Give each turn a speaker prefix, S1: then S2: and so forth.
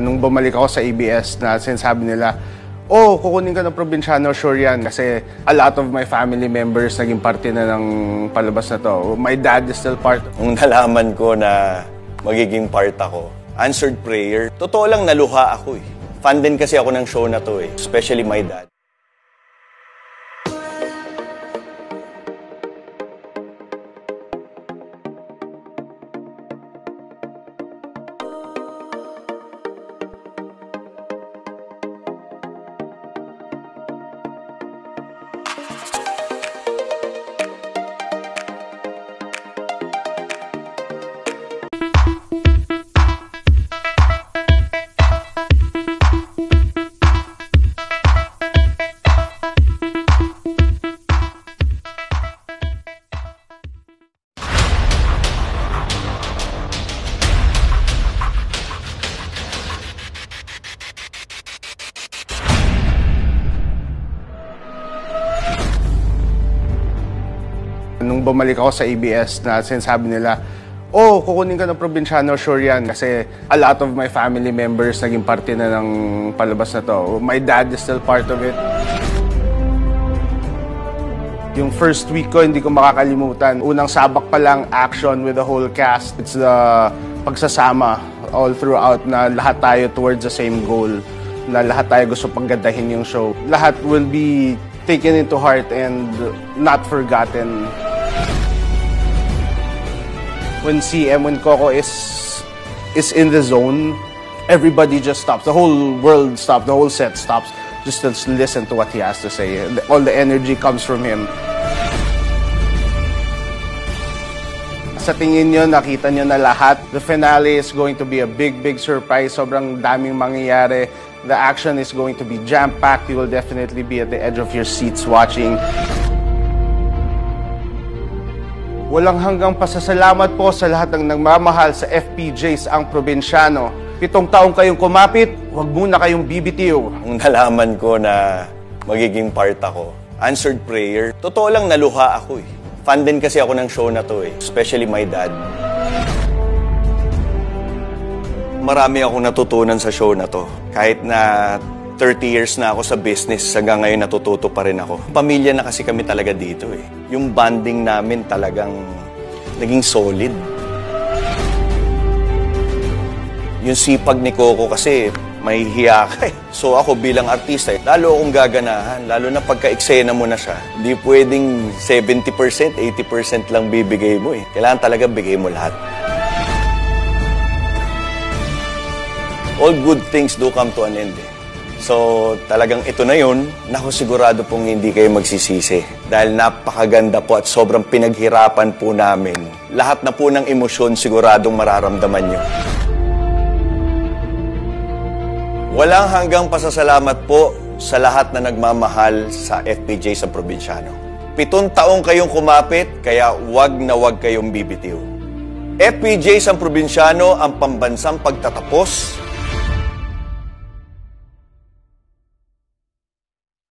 S1: Nung bumalik ako sa ABS na sinasabi nila, oh, kukunin ka ng probinsyano, sure yan. Kasi a lot of my family members naging parte na ng palabas na to. My dad is still part.
S2: Nung nalaman ko na magiging part ako, answered prayer, totoo lang naluha ako eh. Fan din kasi ako ng show na to eh, especially my dad.
S1: Nung bumalik ako sa ABS na sinasabi nila, oh, kukunin ka ng probinsyano, sure yan. Kasi a lot of my family members naging parte na ng palabas na to. My dad is still part of it. Yung first week ko, hindi ko makakalimutan. Unang sabak pa lang, action with the whole cast. It's the pagsasama all throughout na lahat tayo towards the same goal. Na lahat tayo gusto paggandahin yung show. Lahat will be taken into heart and not forgotten. When CM, when Coco is in the zone, everybody just stops. The whole world stops. The whole set stops. Just to listen to what he has to say. All the energy comes from him. Sa tingin nyo, nakita nyo na lahat. The finale is going to be a big, big surprise. Sobrang daming mangyayari. The action is going to be jam-packed. You will definitely be at the edge of your seats watching. Walang hanggang pasasalamat po sa lahat ng nagmamahal sa FPJs ang probinsyano. 7 taong kayong kumapit, huwag muna kayong bibitiw.
S2: Nung nalaman ko na magiging part ako, answered prayer, totoo lang naluha ako eh. Fan din kasi ako ng show na to eh, especially my dad. Marami akong natutunan sa show na to. Kahit na 30 years na ako sa business, hanggang ngayon natututo pa rin ako. Pamilya na kasi kami talaga dito eh. Yung bonding namin talagang naging solid. Yung sipag ni Coco kasi may hiya ka eh. So ako bilang artista, lalo akong gaganahan. Lalo na pagka-eksena mo na siya. Hindi pwedeng 70%, 80% lang bibigay mo eh. Kailangan talaga bigay mo lahat. All good things do come to an end eh. So, talagang ito na yun, naku sigurado pong hindi kayo magsisisi. Dahil napakaganda po at sobrang pinaghirapan po namin. Lahat na po ng emosyon siguradong mararamdaman nyo. Walang hanggang pasasalamat po sa lahat na nagmamahal sa FPJ sa probinsyano. 7 taong kayong kumapit, kaya wag na wag kayong bibitiw. FPJ sa probinsyano ang pambansang pagtatapos